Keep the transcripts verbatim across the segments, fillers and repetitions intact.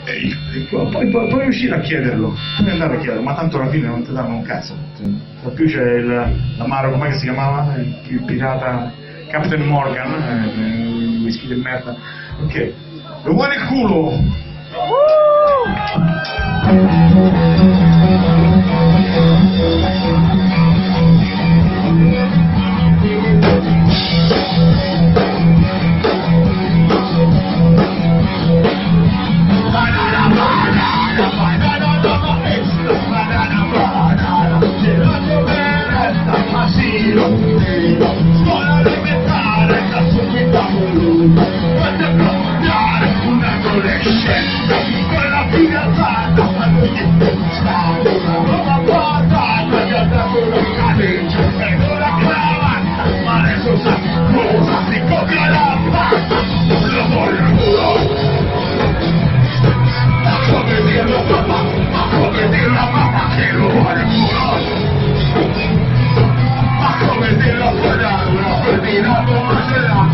e, e poi, poi, puoi riuscire a chiederlo, puoi andare a chiederlo, ma tanto alla fine non ti danno un cazzo. Per più c'è il l'amaro, com'è che si chiamava? Il, il pirata Captain Morgan, eh, il whisky di merda. Ok, lo vuoi nel culo? Scuola elementare, da subito a volume, per cambiare un'adolescenza, quella fidanzata, ma non è stata una roba patata, che ha dato una cadenza, e con la cravatta, ma adesso sa cosa si copia la pasta, lo voglio il culo. Ma come dirlo papà, ma come dirlo a mamma che lo vuole il culo? Ma come dirlo a quella, una pedina come ce l'ha?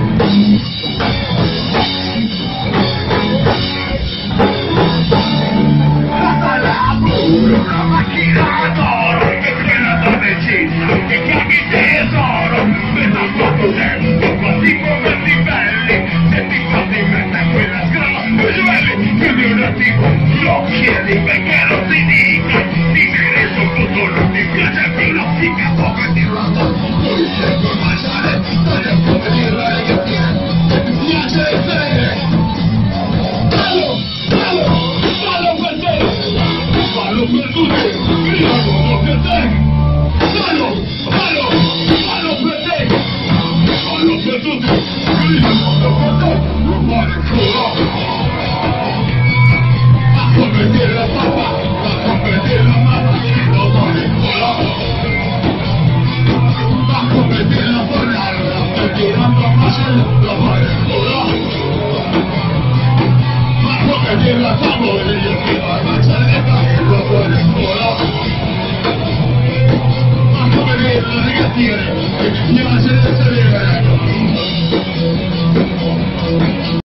Una macchina d'oro che quella donnecina che chiami tesoro per da quanto tempo quasi come livelli se ti fatti mettere quella scala due livelli più di un attimo lo chiedi perché non si dica ti viene sotto non ti piace più la figa come ti la do tu scelgo il mangiare voglio come dirla che ti piace il bene fallo fallo fallo per te fallo per tutti, io lo per te, fallo, fallo, fallo per te, fallo per tutti, io lo per te, non vale il culo. Ma come dire la papà, ma come dire la mamma, non vale il culo. Ma come dire la banana, per dire la mamma, non vale il culo. Ma come dire la tavola, io ti voglio mangiare lo vuole il culo. Ma come dire la ragazzina che mi piace essere